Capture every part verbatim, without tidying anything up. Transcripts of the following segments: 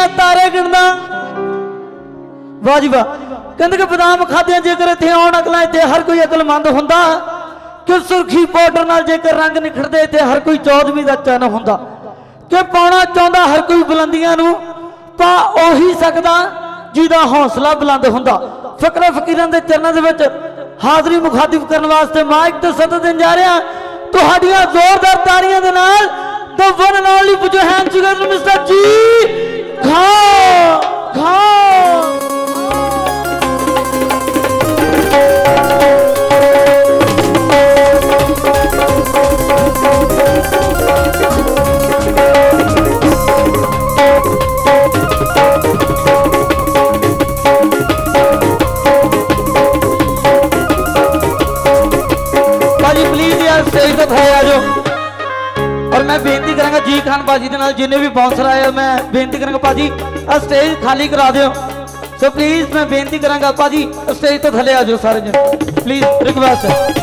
मैं तारे गिनदा वाह जी वाह। कहते कि बादाम खादे जेकर इतने आउण अकलां इतने हर कोई अकलमंद हुंदा कि सुरखी पाउडर नाल जेकर रंग निखड़दे इतने हर कोई चौदहवीं दा चन्न हुंदा कि पाउणा चाहुंदा हर कोई बुलंदियां नूं पा ओही सकदा जिहदा हौसला बुलंद हुंदा। फकरा फकीरां दे चरनां दे विच हाज़री मुखातिब करने वास्ते माइक ते सदद देन जा रहा तुहाडियां जोरदार ताड़ियां दे नाल the one and only put your hands together mister G Khan Khan. Stage तो थे आ जाओ और मैं बेनती करांगा जी खान भाजी के नाल जिन्हें भी बाउंसर आए मैं बेनती करांगा भाजी आ स्टेज खाली करा दियो। सो प्लीज मैं बेनती करांगा भाजी स्टेज तो थले आ जाओ सारे जन प्लीज रिक्वेस्ट है।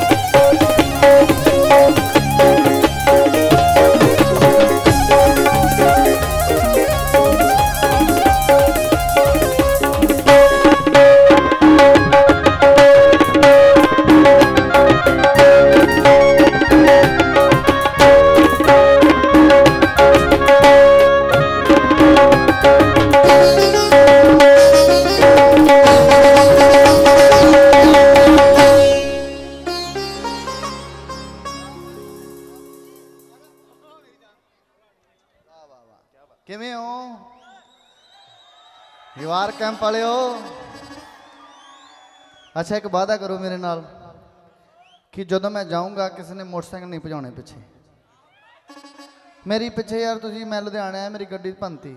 जवार कैंप वाले हो अच्छा एक वादा करो मेरे नाल कि जो मैं जाऊंगा किसी ने मोटरसाइकिल नहीं भजाने पिछे मेरी पिछे यार तुझी मैं लुधियाना है मेरी गड्डी भंती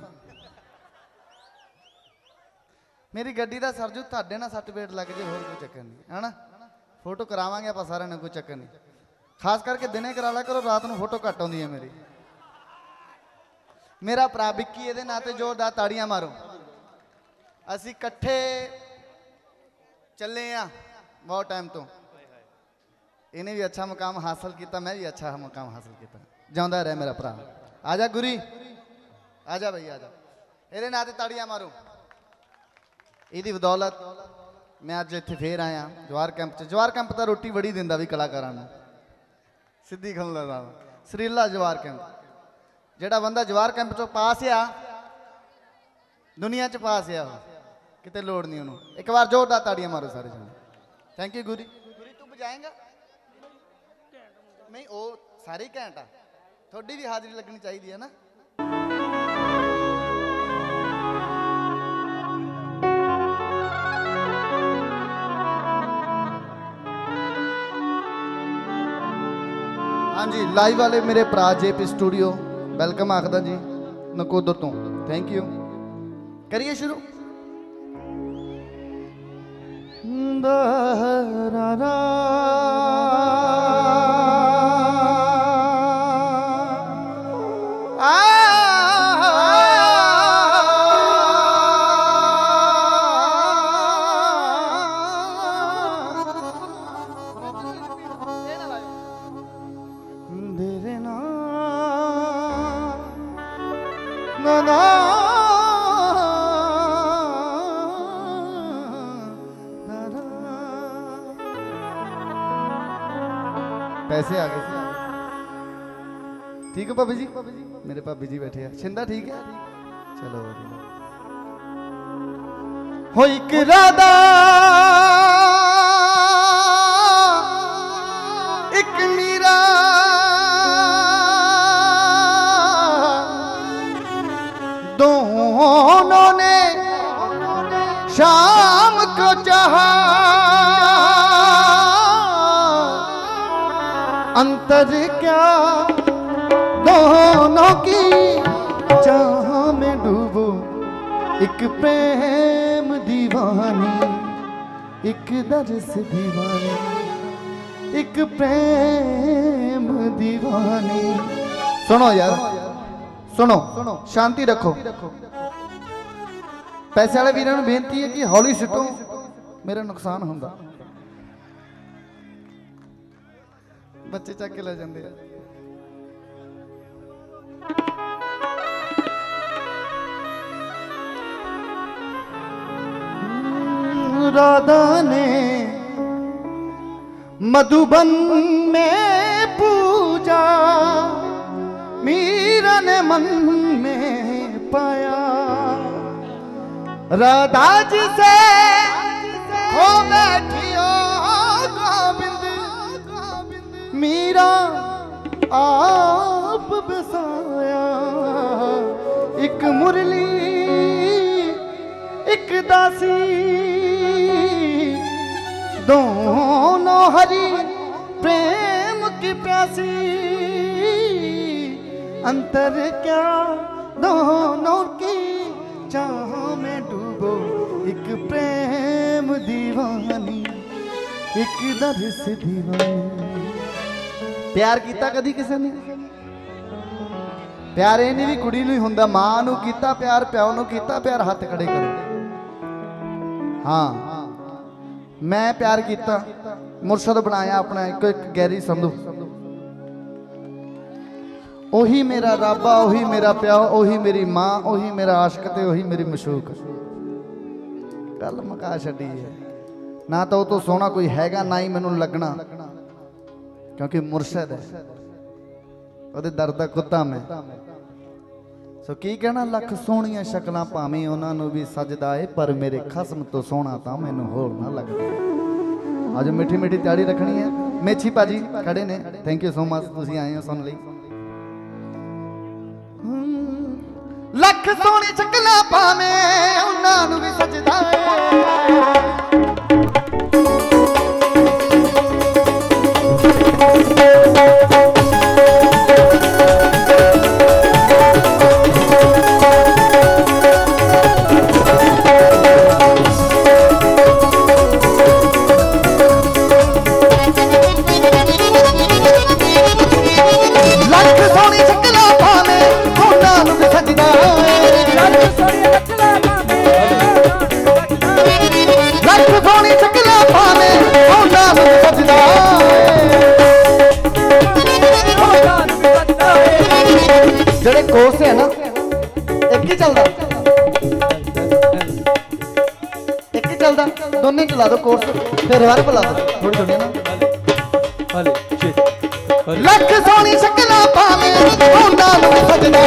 मेरी गड्डी का सरजू ਤੁਹਾਡੇ ना सट पेट लग जाए होर कोई चक्कर नहीं है ना फोटो करावांगे आप सारे ने कोई चक्कर नहीं खास करके दिने करा ला करो रात को फोटो घट आउंदी है मेरी मेरा भरा विक्की ये नाते जोरदार ताड़ियां मारो असी कट्ठे चले आ बहुत टाइम तो इन्हें भी अच्छा मुकाम हासिल किया मैं भी अच्छा मुकाम हासिल किया जांदा रहे मेरा भरा आजा गुरी आजा भाई आजा ये नाते ताड़ियां मारो इहदी बदौलत मैं अज इत्थे फिर आया जवार कैंप च जवार कैंप तो रोटी बड़ी दिंदा भी कलाकारां नूं सिद्धी खल लगा सरीला जवार कैंप जेड़ा बंदा जवार कैंप चो पास आ दुनिया च पास आ किते लोड़ नहीं उन्होंने एक बार जोरदार ताड़ियां मारो सारे जने थैंक यू गुरी गुरी तू बजाएगा नहीं वो सारे घैंट आ थोड़ी भी हाजिरी लगनी चाहिए है ना हाँ जी लाइव वाले मेरे भरा जेपी स्टूडियो वेलकम आखदा जी नकोदर तो थैंक यू करिए शुरू पैसे आ गए ठीक है भाभी जी मेरे भाभी जी बैठे हैं छिंदा ठीक है चलो हो एक राधा एक मीरा दोनों ने शाम को चाहा अंतर क्या दोनों की जहां में डूबो एक प्रेम दीवानी एक दर्द दीवानी एक प्रेम दीवानी सुनो यार सुनो शांति रखो पैसे वाले वीरों को बेनती है कि हौली सिटो मेरा नुकसान होगा बच्चे चक के ले जाते हैं राधा ने मधुबन में पूजा, मीरा ने मन में पाया। राधा जी से हो बैठियो गोविंद, मीरा आप बसाया। एक मुरली एक दासी, दोनों हरि प्रेम की प्यासी। अंतर क्या दोनों की चाह में डूबो, एक प्रेम दीवानी एक दर्श दीवानी। प्यार किया कदी किसी ने? प्यार ये नहीं भी कुड़ी नूं ही हुंदा, मां नूं कीता प्यार, प्याओ नूं कीता प्यार, हाथ खड़े करो। हाँ मैं प्यार किया, मुर्शद बनाया अपना एक एक गैरी संधू। ओही मेरा राबा, ओही मेरा प्याओ, ओही मेरी मां, ओही मेरा आशिक ते ओही मेरी मशूक। गल मुका छड्डी है ना, तो तो सोना कोई हैगा ना ही मैनू लगना, क्योंकि मुर्शद है ਉਹਦੇ ਦਰ ਦਾ ਕੁੱਤਾ मैं। सो की कहना, लख सोहणियां शक्लां भावें उन्हां नूं भी सजदा है, पर मेरे खसम तो सोहना तां मैनूं होर ना लगदा। अज मिठी मिठी त्याड़ी रखनी है। मेछी भाजी खड़े ने, थैंक यू सो मच, तुसीं आए हो सुन लई। लख सोहणी शक्लां भावें उन्हां नूं भी सजदा है। जेड़े कोर्स है ना, एक ही चलता एक ही चलता दोनों चला दो कोर्स, फिर हर बुला दो थोड़ी थोड़ी ना। लख सोनी शक्ला पावे उन्हां नूं सजना,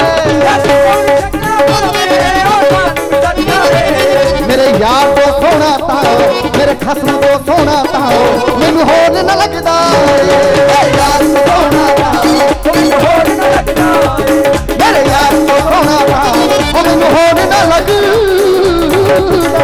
मेरे यार तो सोना था, मेरे खसम तो सोना था, मैनू होर न लगदा। यार तो सोना था, मैनू होर न लगदा, मेरे यार तो सोना था, मैनू होर न लगदा।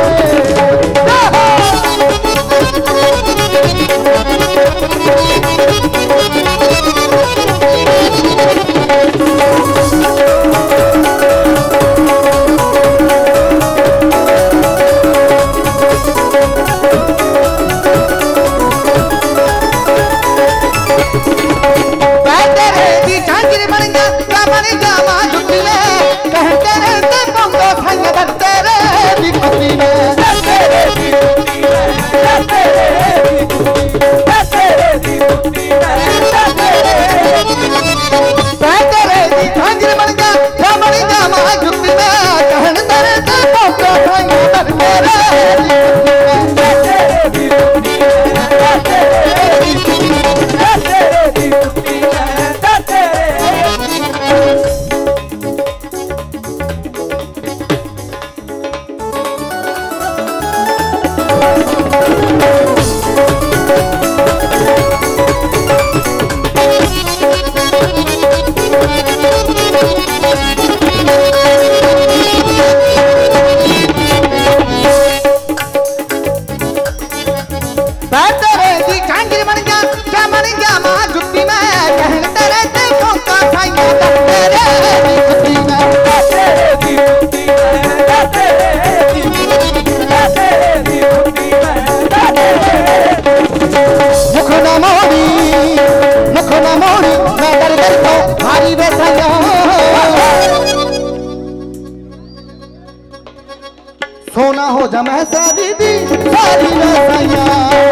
सोना हो जा मैं सारी दी सारी रसाइयां,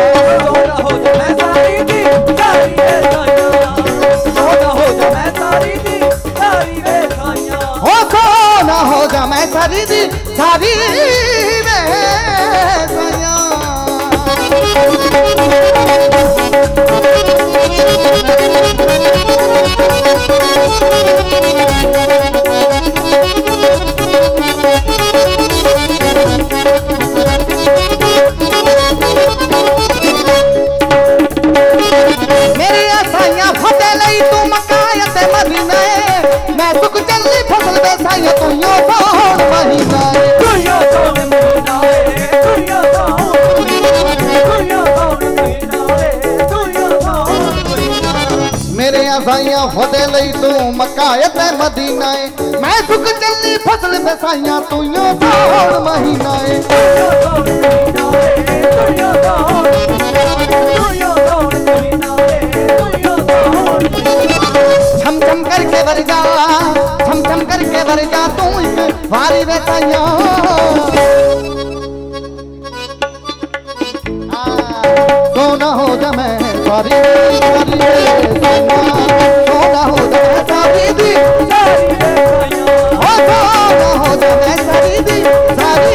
सोना हो जा मैं सारी दी सारी रसाइयां, सोना हो जा मैं सारी दी सारी रसाइयां, हो सोना हो जा मैं सारी दी सारी रसाइयां। साइया फते लई तू मक्का ते मदीना है मैं सुख चलनी फसल में साइया तू यो सावन महीना है छम छम करके वर जा छम छम करके वर जा तू एक वारी वे साइया सोना हो जा मैं सारी सारी सोना हो जा मैं सारी दी सारी हो सोना हो जा मैं सारी दी सारी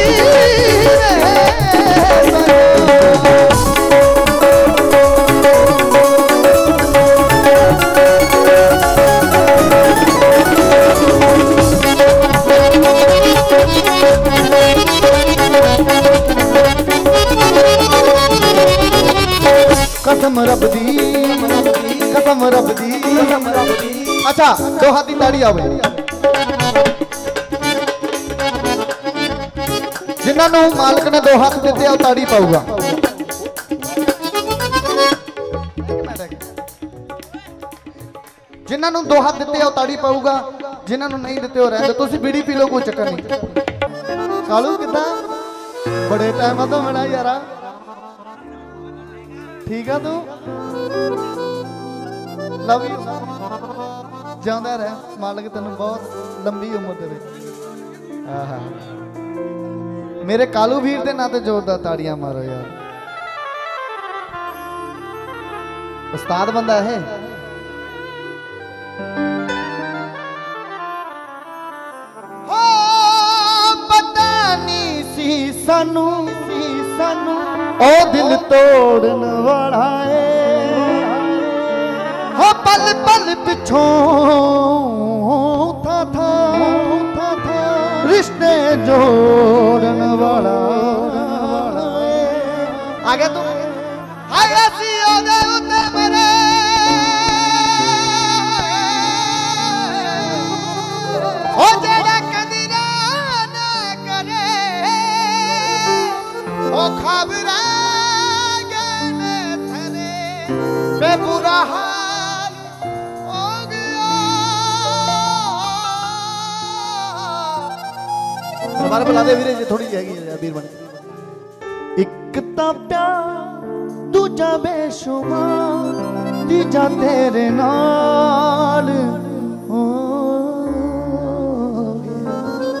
कसम रब दी कसम रब दी अच्छा दो हाथी ताड़ी आवे जिन्होंने मालिक ने दो हाथ दिते आ ताड़ी पाऊगा जिन्होंने दो हाथ दिते आ ताड़ी पाऊगा जिन्होंने नहीं दिते हो रहंदे तुसी बीड़ी पी लो कोई चक्कर नहीं कालू किदा बड़े टाइम तो बड़ा यारा ठीक है तू लव यू जांदा रह मालिक तेन बहुत लंबी उम्र दे मेरे कालू वीर दे नाते जोरदार ताड़ियां मारो यार उस्ताद बंदा है हो पता नहीं सी सानू सी सानू ओ दिल तोड़न वाला है हो पल पल पिछों था था था था रिश्ते जोड़न वाला आगे तू हाय ऐसी हो गए उते मेरे हो जेड़ा कदी ना करे ओ खबरा बुरा हाल हो गया हमारे बुला दे वीरे जी थोड़ी हैगी वीर बन एक ता प्यार दूजा बेशुमार तीजा तेरे नाल हो गया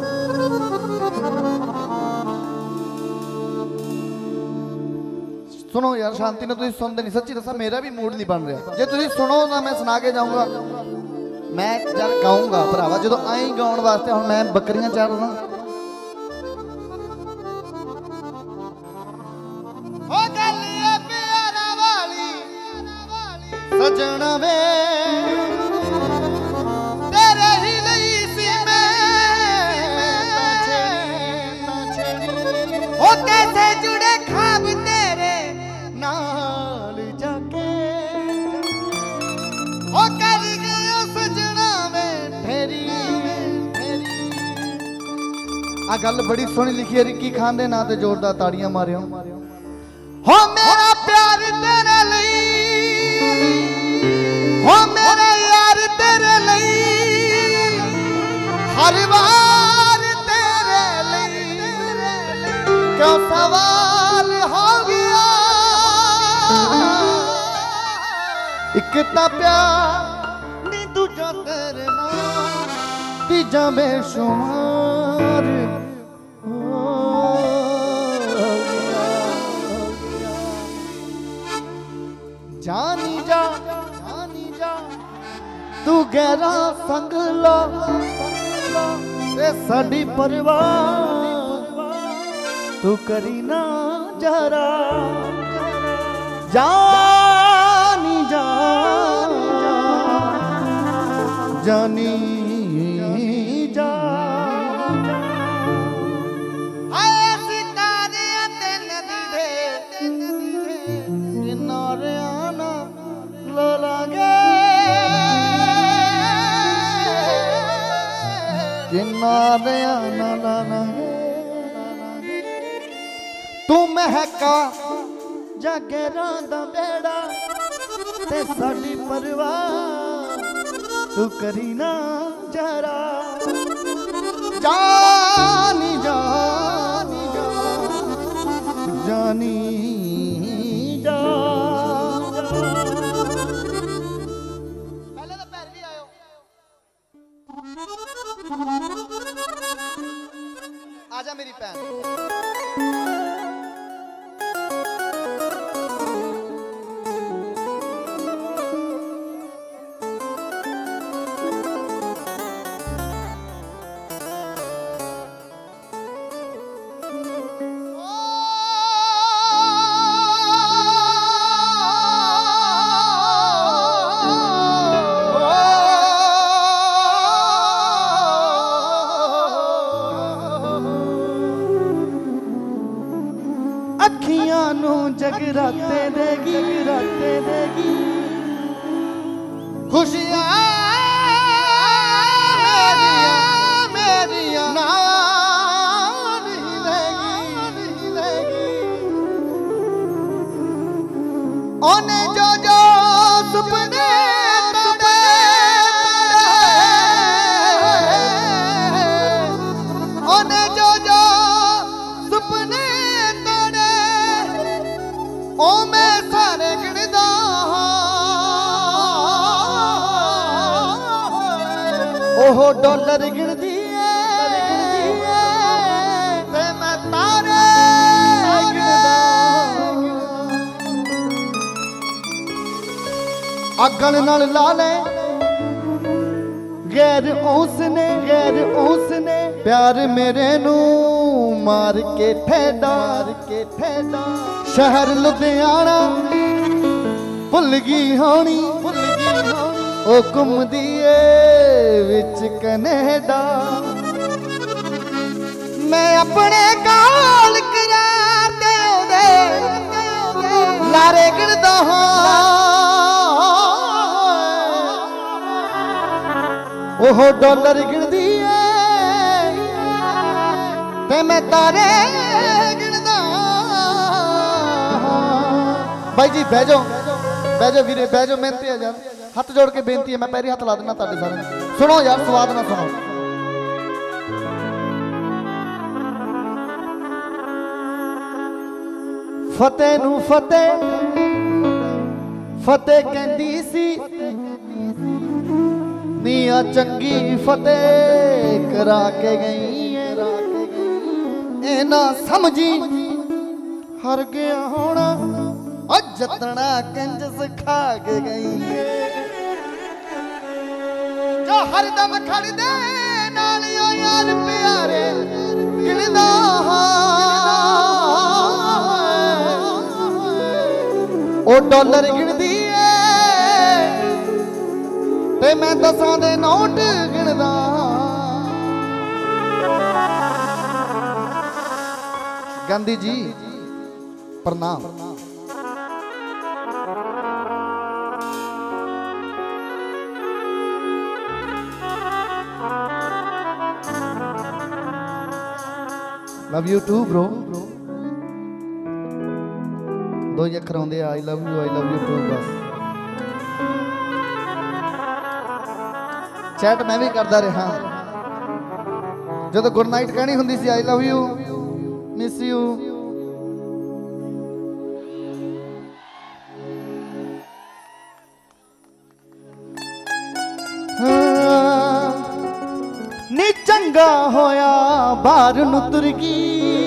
सुनो यार शांति ने तुम सुनते नहीं सच्ची दसा मेरा भी मूड नहीं बन रहा जे तुम सुनो ना मैं सुना के जाऊंगा मैं यार गाऊंगा भरावा जो आई गाउन वास्ते हम मैं बकरियां चार रहा हो गलिए प्यारा वाली सजना वे तेरे ही लई सी मैं ओ कैसे जुड़े ख्वाब तेरे नाल जाके ओ कर गया सजना में ठहरी आ गल बड़ी सोहनी लिखी है रिक्की खान दे नां ते जोरदार ताड़ियां मारियो हो मेरा प्यार तेरे लई हो मेरा यार तेरे लई हर बार तेरे लई क्यों सवाल हो गया एक ता प्यार नी दूजा तेरे नाल तीजा बेशुमार हो गया जानी जा जानी जा तू गहरा संग ला ते साडी परवाह तू करी ना जरा जानी जा जानी जा आए सितारे ते नदी दे किनारे आना लागे किनारे आना लागे तू महका जागे रांदा बेड़ा ते साडी परवाह तू करी ना जरा जानी जानी जा जानी जा पहले तो पैर भी आयो आजा मेरी भैन अखियां नू जगराते देगी राते देगी खुशियां मेरिया नाल ही रहेगी ओने जो जो सुपने तोड़े ओने जो जो सुपने ओ मैं सारे गिनदा ओह डॉलर गिनदी ते मैं तारे गिनदा अगन नाल ला ले गैर उसने गैर उसने प्यार मेरे नू मार के ठेडा के ठेडा शहर लुधियाना भुल गई होनी भुल गई होनी ओ घुमदी ए विच कनेडा मैं अपने गाल करार दे दे लारे गिनदा हां ओह डॉलर गिनदी ए ते मैं तारे गिनदा भाई जी बह जाओ बह जाओ वीरे बह जाओ मेहनती है यार हाथ जोड़ के बेनती है मैं पैरी हाथ ला देना ताड़े सारे सुनो यार स्वाद ना सुनो फतेह नू फतेह फतेह कहंदी सी नीया चंगी फतेह करा के गई ए ना समझी हर गया होना और जतना कंज सिखा के गई जो हरदम खड़दे नाल ओ यार प्यारे गिनदा ओ डॉलर गिनदी ए ते मैं दसां दे नोट गिनदा गांधी जी प्रणाम लव यू टू ब्रो दो ही अखर आउंदे I love you I love you too बस चैट मैं भी करता रहा जो तो गुड नाइट कहनी हुंदी सी I love you miss you नी चंगा होया बाहर नु तुर गई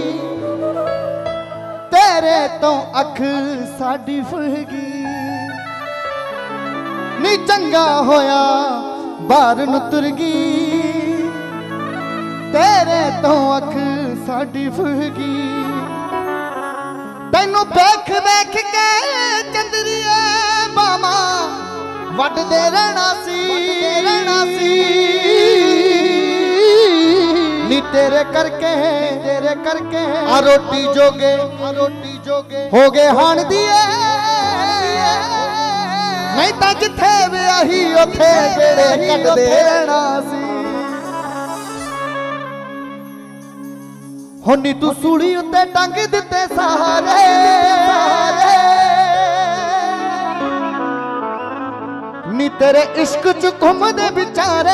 तेरे तो अख साडी फुल गई नी चंगा होया बाहर नु तुर गई तेरे तो अख साडी फुल गई तैनू वेख वेख के चंदरिए बामा वटदे रहना सी रहना सी नी तेरे करके तेरे करके आ रोटी जोगे आ रोटी जोगे हो गए हान दिए नहीं तां जिथे विआही उथे बेड़े कटदे रहना सी होनी तू सूली उत्ते टंग दिते सहारे नी तेरे इश्क च घुमदे बिचारे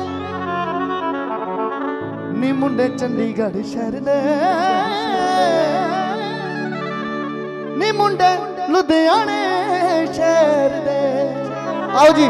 नी मुंडे चंडीगढ़ शहर दे नी मुंडे लुधियाने शहर दे आओ जी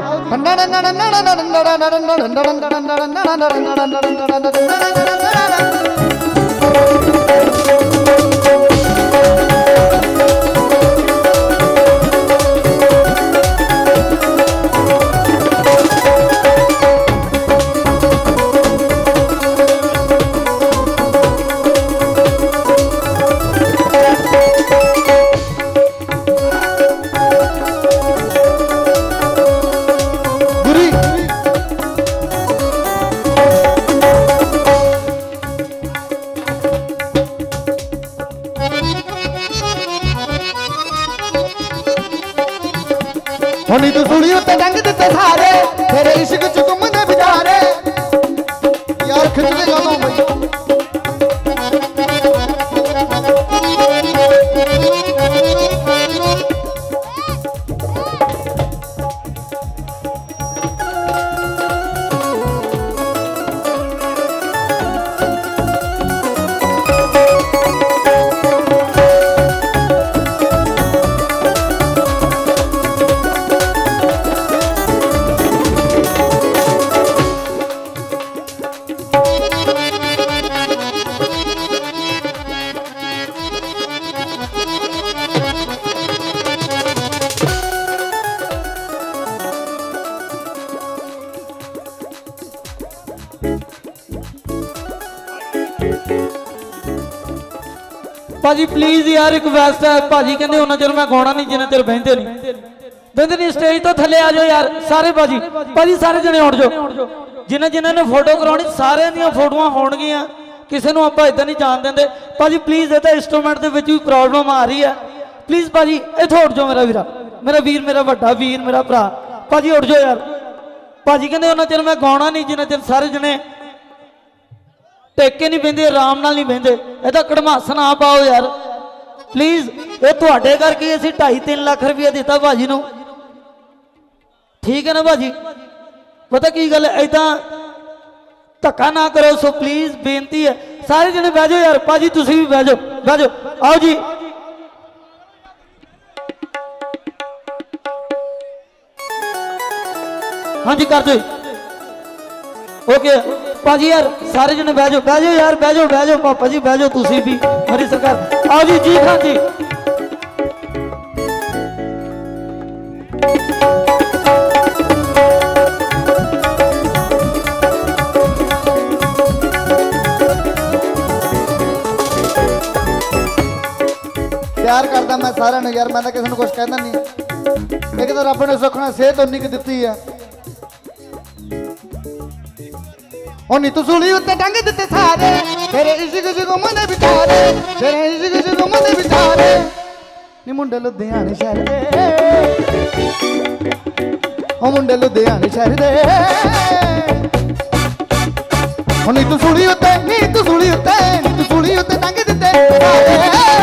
होनी तू सूली उत्ते टंग दिते सारे तेरे इश्क च घुमदे बिचारे यार खिचदे गाना भाई भाजी प्लीज यार रिक्वेस्ट है भाजी कहते उन्ना चਿਰ मैं गाना नहीं जिन्ना चਿਰ बहते नहीं बहते नहीं स्टेज तो थले आ जाओ यार सारे भाजी भाजी सारे जने उठ जाओ जिन्हें जिन्हें ने फोटो करानी सारे दी फोटोआं होणगियां किसी को आप इदा नहीं जान देंगे भाजी प्लीज ये इंस्ट्रूमेंट के भी प्रॉब्लम आ रही है प्लीज भाजी इत्थों उठ जाओ मेरा वीरा मेरा वीर मेरा वड्डा वीर मेरा भरा भाजी उठ जाओ यार भाजी कहते उन्ना चਿਰ मैं गाना नहीं जिन्ना चਿਰ सारे जने टेके नहीं बहते आराम नाल नहीं बहते यदा कड़मास ना पाओ यार प्लीज ये तुहाडे करके असीं ढाई तीन लाख रुपया दिता भाजी नूं ठीक है ना भाजी पता की गल ऐदा धक्का ना करो सो प्लीज बेनती है सारे जने बह जाओ यार भाजी तुसीं भी बह जाओ बह जाओ आओ जी हाँ जी कर दो ओके भाजी यार सारे जने बह जाओ बह जाओ यार बह जाओ बह जाओ पापा जी बह जाओ तुसी भी मेरी सरकार आओ जी जी हाँ जी प्यार करता मैं सारे ने यार मैं किसी को कुछ कहना नहीं एक तो रब ने सुखना सेहत उन्नी की दी है होनी तू सूली उत्ते टंग दिते सारे तेरे इश्क च घुमदे बिचारे तेरे इश्क च घुमदे बिचारे नी मुंडे लुधियाने शहर दे ओ मुंडे लुधियाने शहर दे होनी तू सूली उत्ते नी तू सूली उत्ते नी तू सूली उत्ते टंग दिते सारे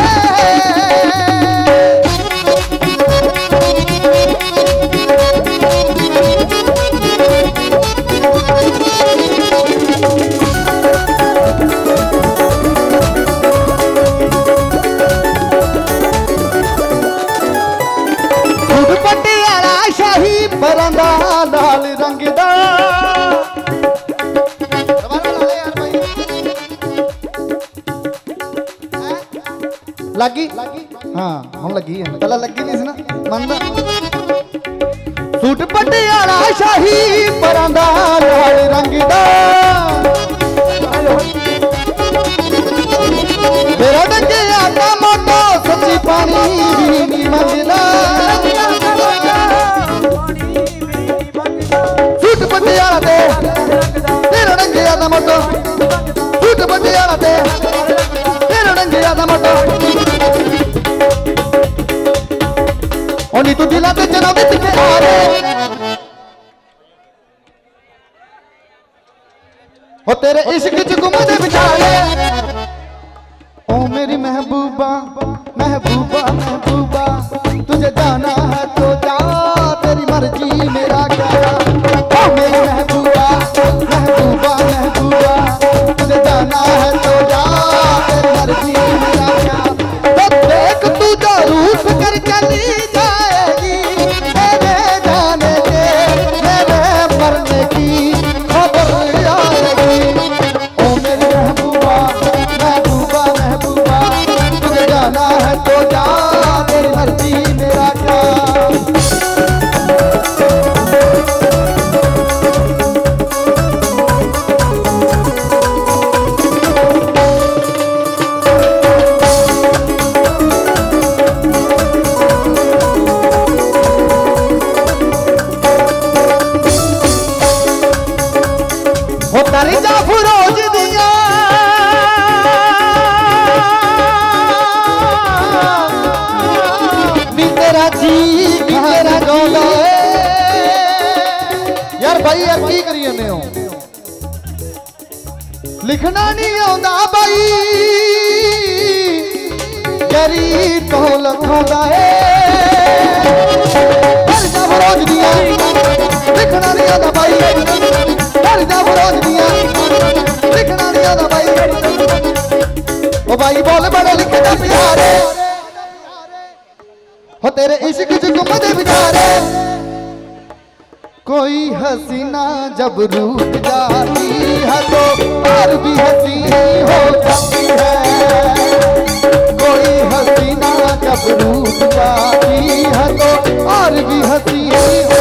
परंदा लाल रंग दा लगी हाँ हम लगी है पहला लगी नहीं ना मनदा सूट पटियाला शाही परंदा लाल रंग दा तेरा डंगे आटा मोटो सच्ची पा दा मोटो झूठ बजे वाला ते तेरे नंगिया दा मोटो ओनी तू दिला ते जना विच के आ रे ओ तेरे इश्क च घुमदे विचारे ओ मेरी महबूबा महबूबा महबूबा तुझे जाना है तो जा तेरी मर्जी मेरा क्या ओ मेरी महबूबा महबूबा महबूबा तुझे जाना है तो जा तेरी मर्जी मेरा क्या तो देख तू जो रूठ कर चली जाएगी मेरे जाने के मेरे मरने की खबर आएगी ओ मेरी महबूबा महबूबा महबूबा तुझे जाना है तो जा तेरी मर्जी मेरा क्या हो तारी जा फरोज दिया नी तेरा जी तेरा गौला यार भाई यार की करिए ने हो लिखना नहीं आंदा भाई यारी तो लखांदा है तारी जा फरोज दिया लिखना नहीं आंदा भाई तारी जा फरोज दिया लिखना नहीं आंदा भाई ओ भाई बोल बड़े लिखे दा प्यारे हो तेरे इश्क च घुमदे विचारे कोई हसीना जब रूठ जाती है तो और भी हसी हो जाती है कोई हसीना जब रूठ जाती है तो और भी हसी हो